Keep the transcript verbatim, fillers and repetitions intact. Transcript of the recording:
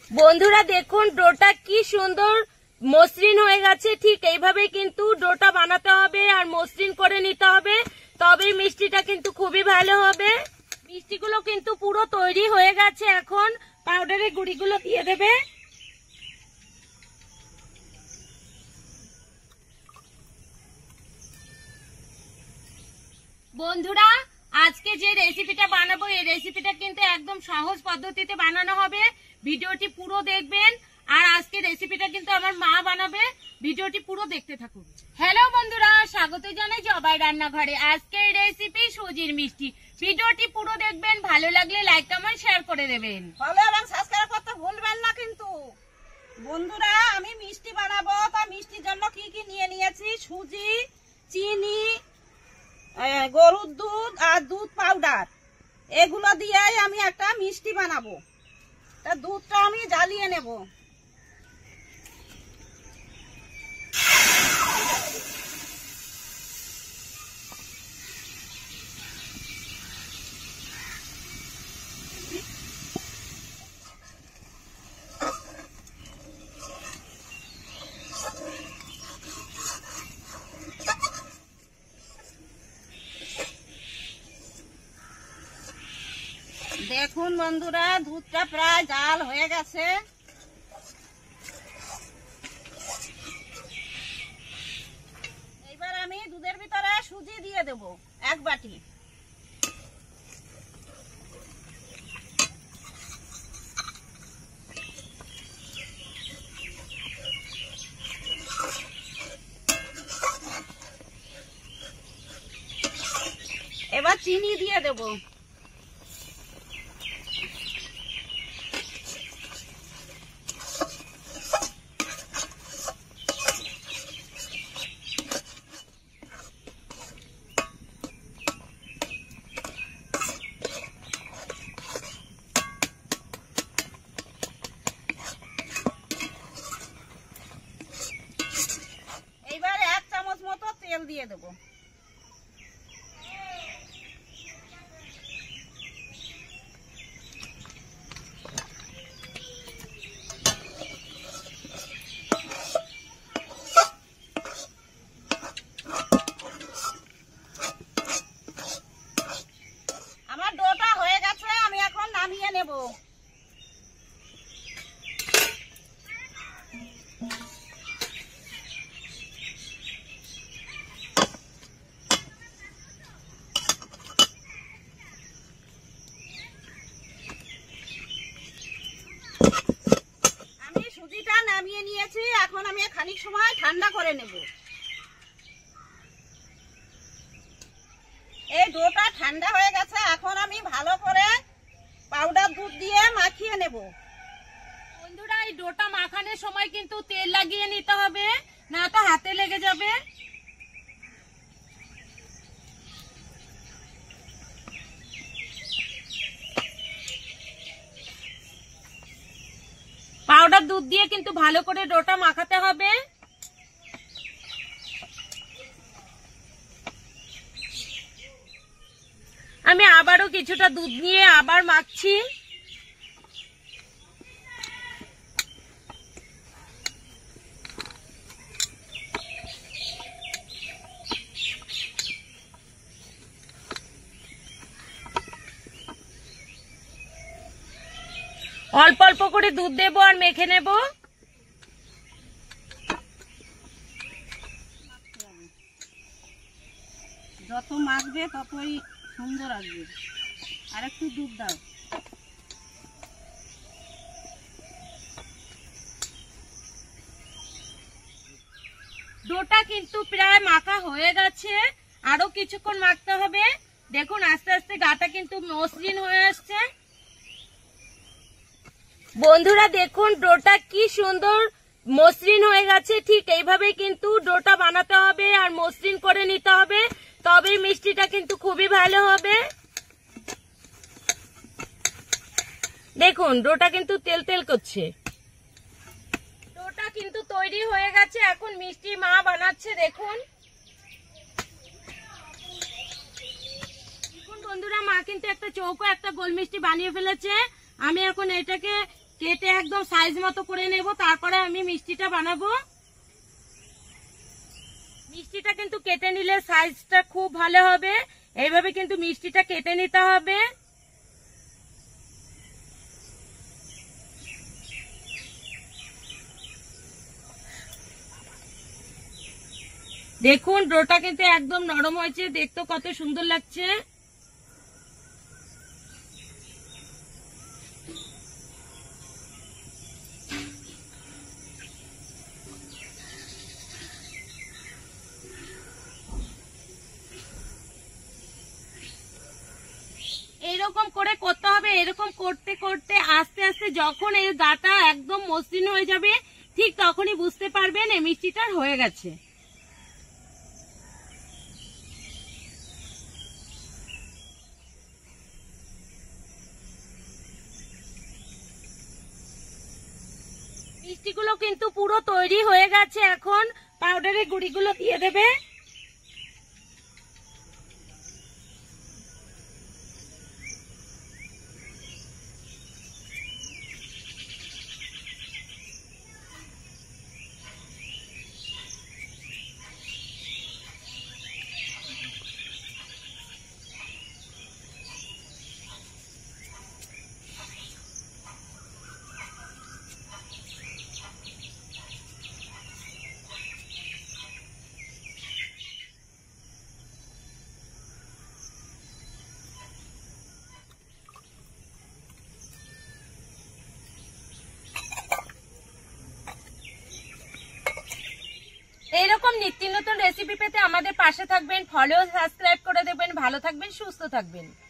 বন্ধুরা দেখুন ডোটা কি সুন্দর মসৃণ হয়ে গেছে। ঠিক এইভাবে কিন্তু ডোটা বানাতে হবে আর মসৃণ করে নিতে হবে, তবে মিষ্টিটা কিন্তু খুবই ভালো হবে। মিষ্টিগুলো কিন্তু পুরো তৈরি হয়ে গেছে। এখন পাউডারের গুঁড়িগুলো দিয়ে দেবে। বন্ধুরা আজকে যে রেসিপিটা বানাবো এই রেসিপিটা কিন্তু একদম সহজ পদ্ধতিতে বানানো হবে। ভিডিওটি পুরো দেখবেন। আর আজকে রেসিপিটা কিন্তু আমার মা বানাবে, ভিডিওটি পুরো দেখতে থাকুন। হ্যালো বন্ধুরা, স্বাগত জানাই জবাই রান্নাঘরে। আজকের রেসিপি সুজির মিষ্টি। ভিডিওটি পুরো দেখবেন, ভালো লাগলে লাইক কমেন্ট শেয়ার করে দেবেন। ফলো এবং সাবস্ক্রাইব করতে ভুলবেন না কিন্তু। বন্ধুরা আমি মিষ্টি বানাবো, তা মিষ্টির জন্য কি কি নিয়ে নিয়েছি, সুজি, চিনি, গরুর দুধ আর দুধ পাউডার, এগুলো দিয়েই আমি একটা মিষ্টি বানাবো। তা দুধটা আমি জ্বালিয়ে নেব। দেখুন বন্ধুরা দুধটা প্রায় জাল হয়ে গেছে। এইবার আমি দুধের ভিতরে সুজি দিয়ে দেব এক বাটি। এবার চিনি দিয়ে দেব। এইবার এক চামচ মতো তেল দিয়ে দেব। আমার ডোটা হয়ে গেছে, আমি এখন নামিয়ে নেব। আমি সুজিটা নামিয়ে নিয়েছি, এখন আমি খানিক সময় ঠান্ডা করে নেব। এই ডোটা ঠান্ডা হয়ে গেছে, এখন আমি ভালো করে পাউডার দুধ দিয়ে মাখিয়ে নেব। বন্ধুরা এই ডোটা মাখানোর সময় কিন্তু তেল লাগিয়ে নিতে হবে, না তো হাতে লেগে যাবে। পাউডার দুধ দিয়ে কিন্তু ভালো করে ডোটা মাখাতে হবে। আমি আবারও কিছুটা দুধ নিয়ে আবার মাখছি। অল্প অল্প করে দুধ দেবো আর মেখে নেব। যত মাখবে ততই সুন্দর আসবে। আর একটু দুধ দাও। ডোটা কিন্তু প্রায় মাখা হয়ে গেছে, আরো কিছুক্ষণ মাখতে হবে। দেখুন আস্তে আস্তে গাটা কিন্তু মসৃণ হয়ে আসছে। বন্ধুরা দেখুন ডোটা কি সুন্দর মসৃণ হয়ে গেছে। ঠিক এইভাবে কিন্তু ডোটা বানাতে হবে আর মসৃণ করে নিতে হবে, তবে মিষ্টিটা কিন্তু খুবই ভালো হবে। দেখুন ডোটা কিন্তু তেল তেল করছে। ডোটা কিন্তু তৈরি হয়ে গেছে, এখন মিষ্টি মা বানাচ্ছে। দেখুন বন্ধুরা মা কিন্তু একটা চৌকো একটা গোল মিষ্টি বানিয়ে ফেলেছে। আমি এখন এটাকে কেটে একদম সাইজ মতো করে নেব, তারপরে আমি মিষ্টিটা বানাবো। মিষ্টিটা কিন্তু কেটে নিলে সাইজটা খুব ভালো হবে। এইভাবে কিন্তু মিষ্টিটা কেটে নিতে হবে। দেখুন ডোটা কিন্তু একদম নরম হয়েছে, দেখতে কত সুন্দর লাগছে। এরকম করে করতে হবে। এরকম করতে করতে আস্তে আস্তে যখন এই গাটা একদম মসৃণ হয়ে যাবে, ঠিক তখনই বুঝতে পারবেন এই মিষ্টিটা হয়ে গেছে। মিষ্টিগুলো কিন্তু পুরো তৈরি হয়ে গেছে। এখন পাউডারের গুঁড়িগুলো দিয়ে দেবে। এরকম নিত্য নতুন রেসিপি পেতে আমাদের পাশে থাকবেন, ফলো সাবস্ক্রাইব করে দেবেন। ভালো থাকবেন, সুস্থ থাকবেন।